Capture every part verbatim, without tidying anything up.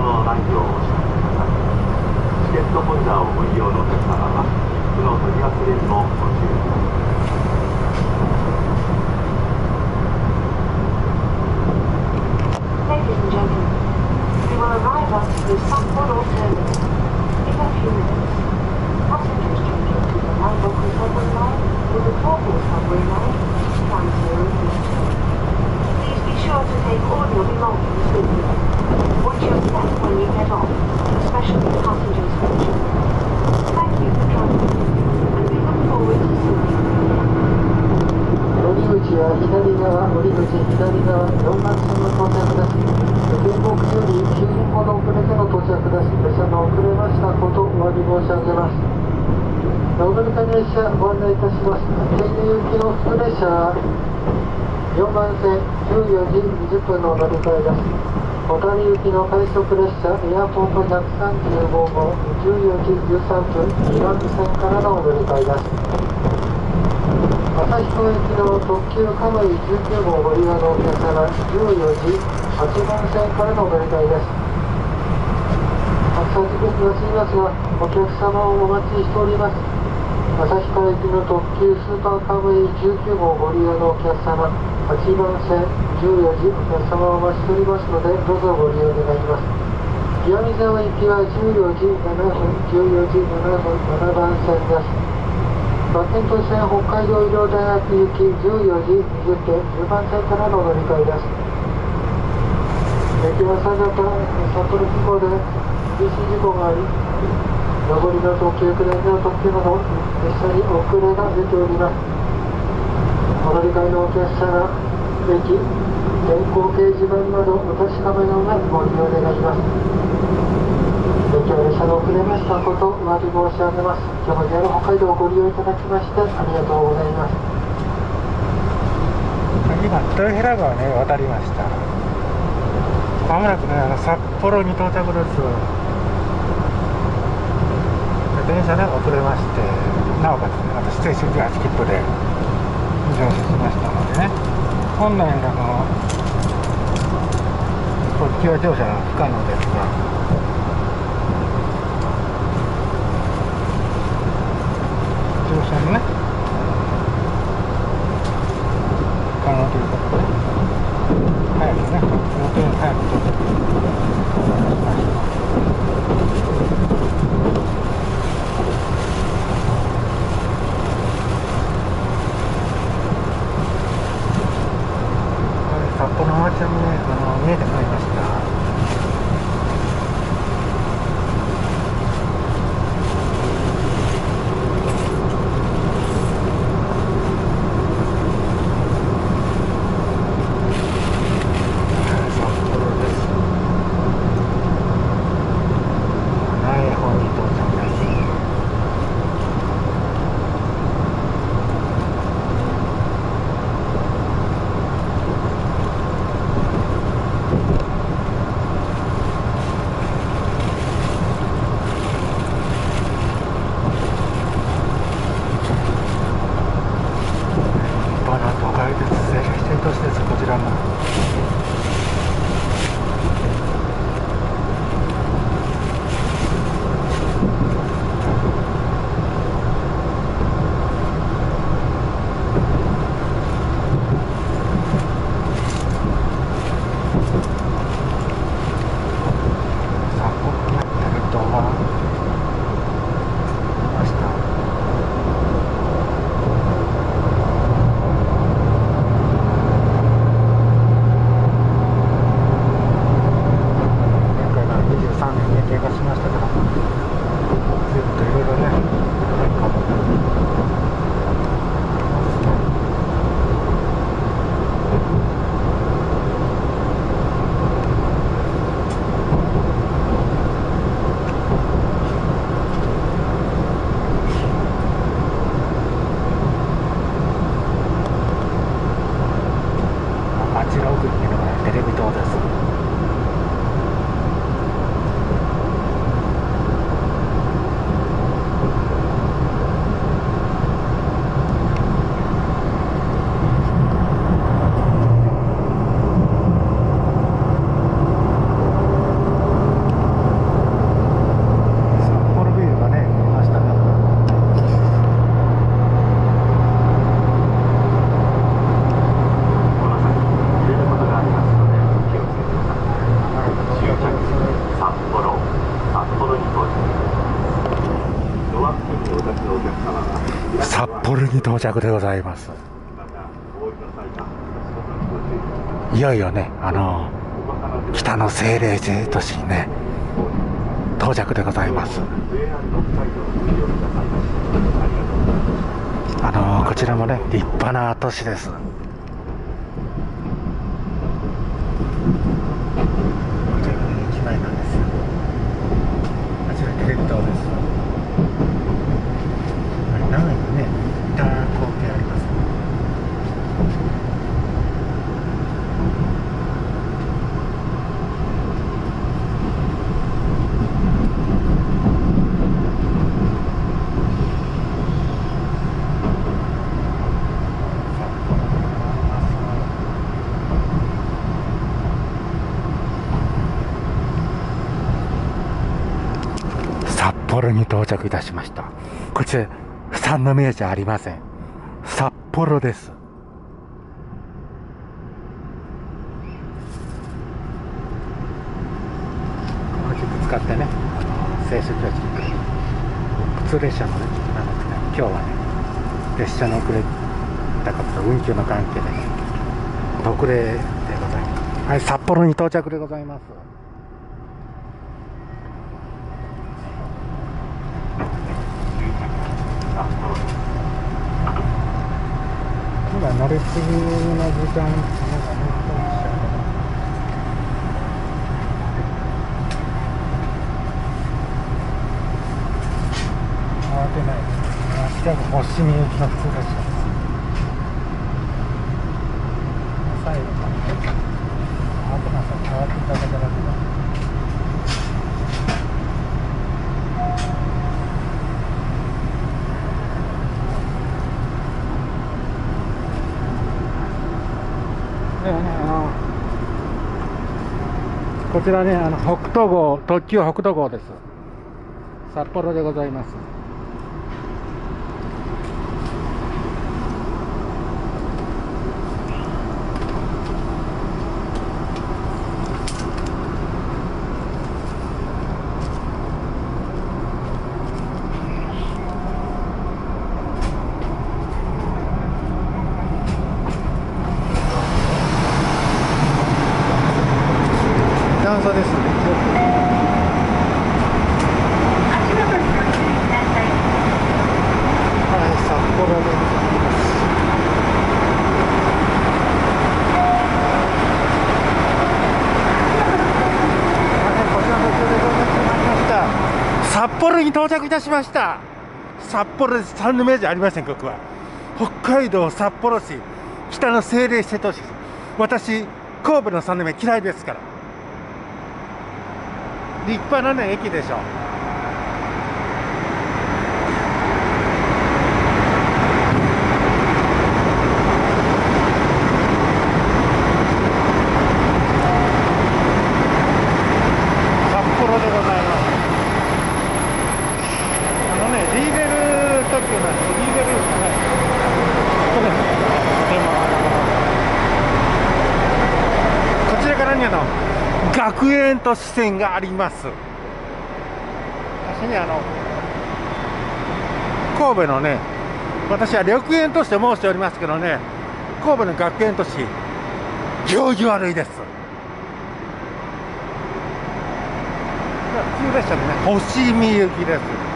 の内容をお知らせください。チケットホルダーをご利用のお客様は切符の取り忘れにもご注意ください。 Ladies and gentlemen, we will arrive at the Sapporo terminal in a few minutes. Passengers changing to the Nanboku subway line or the Tokyo subway line, transfer is Please be sure to take all your belongings with you. Watch your step when you get off, especially passengers with children. Thank you for traveling, and we look forward to seeing you. 乗り口は左側、降り口左側、よんばん線の到着です。原木よりきゅうふんほど遅れての到着です。列車が遅れましたことお詫び申し上げます。お乗り換え列車ご案内いたします。京葉行きの普通列車はよんばん線じゅうよじにじゅっぷんのお乗り換えです。小谷行きの快速列車エアポートひゃくさんじゅうご号じゅうよじじゅうさんぷんにばん線からのお乗り換えです。旭川行きの特急カムイじゅうきゅう号ご利用のお客様じゅうよじはちばん線からのお乗り換えです。発車時刻が過ぎますがお客様をお待ちしております。旭川行きの特急スーパーカムイじゅうきゅう号ご利用のお客様はちばん線じゅうよじお客様をお待ちしておりますのでどうぞご利用願います。岩見沢行きはじゅうよじななふんじゅうよじななふんななばん線です。馬券都市線北海道医療大学行きじゅうよじにじゅっぷんじゅうばん線からのお乗り換えです。今朝方札幌空港で人身事故があり上りの特急下りの特急など列車に遅れが出ております。お乗り換えのお客様駅電光掲示板などお確かめの上ご利用願います。今日列車が遅れましたことお詫び申し上げます。今日も ジェイアール 北海道をご利用いただきましてありがとうございます。 今豊平川ね渡りました。まもなくねあの札幌に到着です。電車が遅れましてなおかつね私指定じゅうはち切符で乗車しましたのでね本来あの特急は乗車は不可能ですが乗車もね可能ということで早くね予定より早く到着しました。札幌の街並みねあの見えてまいりました。 幌に到着でございます。いよいよね、あの北の政令指定都市にね到着でございます。あのこちらもね立派な都市です。こちらがね駅前なんですよ。あちらテレビ塔です。長いのね板工程あります。札幌に到着いたしました。こちら三宮じゃありません。札幌です。この切符使ってね、青春女子普通列車のね、なんですね、今日はね、列車の遅れたことと運休の関係でね、特例でございます。はい、札幌に到着でございます。今乗り継ぎの時間なんかね、慌てないです。近く星見行きの普通列車です。最後まで慌てなさい。慌ていただけだけど。でね、あのこちらね、あの北斗号、特急北斗号です。札幌でございます。段差ですね。はい、札幌でございます。札幌に到着いたしました。札幌です。三宮じゃありません。ここは北海道札幌市北の政令指定都市です。私神戸の三宮嫌いですから。立派なね駅でしょ。札幌でございます。あのね、ディーゼル特急なんです。ディーゼルですかね。これでもこちらからにあの学園都市線があります。私ね、あの神戸のね、私は緑園として申しておりますけどね、神戸の学園都市行儀悪いです。普通列車でね、星見行きです。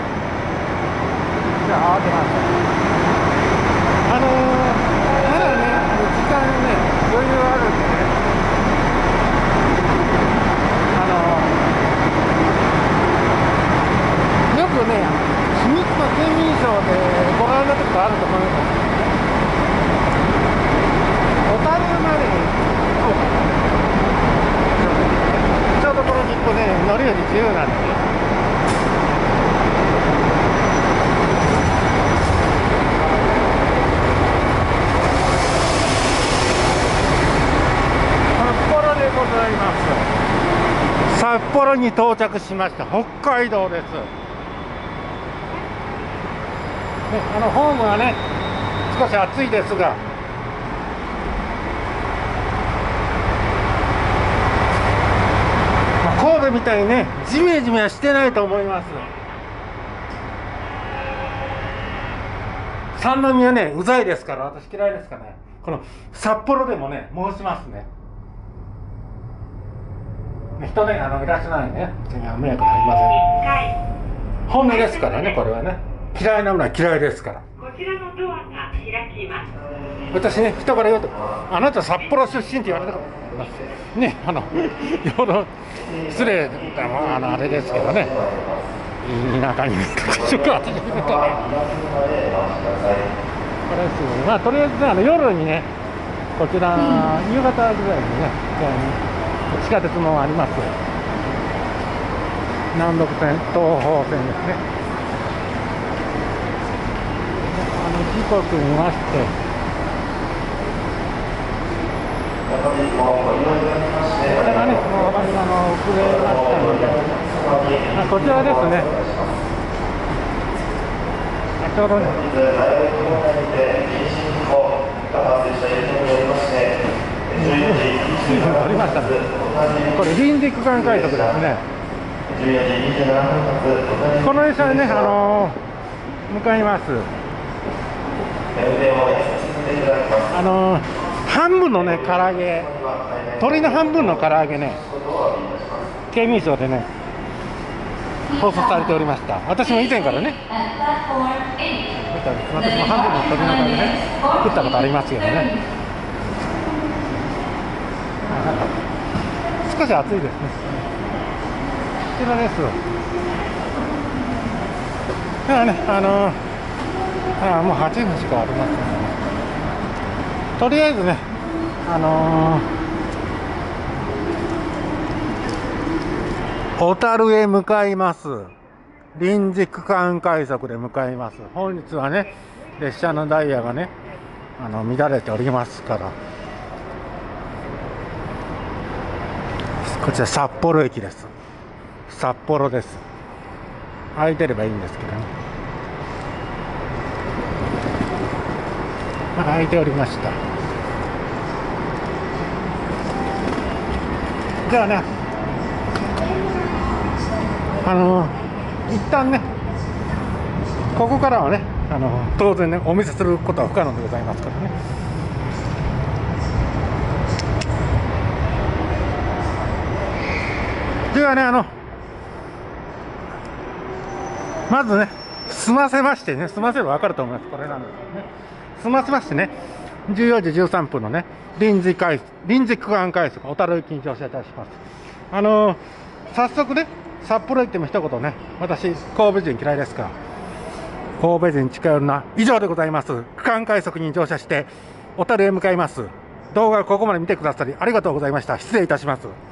じゃあ慌てます。あのー、まだね、時間ね余裕あるんでね、よくね、秘密の県民賞でご覧になったことあると思います。小樽までちょうどこの切符ね、乗るより自由なんで。札幌でございます。札幌に到着しました。北海道です。ね、あのホームはね少し暑いですが、まあ、神戸みたいにねジメジメはしてないと思います。 三宮ね、うざいですから、私嫌いですからね。この札幌でもね、申しますね。人ね、あのいらっしゃらないね、迷惑になりません。本音ですからね、これはね。嫌いなものは嫌いですから。 こちらのドアが開きます。 私ね、人から言うと、あなた札幌出身って言われたことありますね。あの、よろ失礼だ、まあ、あのあれですけどね。田舎に宿泊してると。これですよ。まあとりあえずね、あの夜にね、こちら、うん、夕方ぐらいにね、地下鉄もあります。南北線、東方線ですね。あの時刻見まして、これがね、もう私あの遅れましたので、あこちらですね。あちょうどね。水分取りましたね。これ臨時区間快速ですね。この列車でね、あのー、向かいます。あのー、半分のね唐揚げ、鶏の半分の唐揚げね、県民賞でね放送されておりました。私も以前からね、私も半分の鶏の唐揚げね食ったことありますけどね。少し暑いですね。こちらです。だからね、あのー、あもうはちふんしかありませんね。とりあえずね、あのー、小樽へ向かいます。臨時区間快速で向かいます。本日はね、列車のダイヤがね、あの乱れておりますから。こちら札幌駅です。札幌です。空いてればいいんですけどね。空いておりました。じゃあね、あの一旦ね、ここからはね、あの当然ねお見せすることは不可能でございますからね。ではね、あのまずね済ませましてね、済ませれば分かると思います。これなんですね。済ませましてね、じゅうよじじゅうさんぷんのね臨時快臨時区間快速小樽行きに乗車いたします。あのー、早速ね、札幌行っても一言ね、私神戸人嫌いですから、神戸人近寄るな以上でございます。区間快速に乗車して小樽へ向かいます。動画をここまで見てくださりありがとうございました。失礼いたします。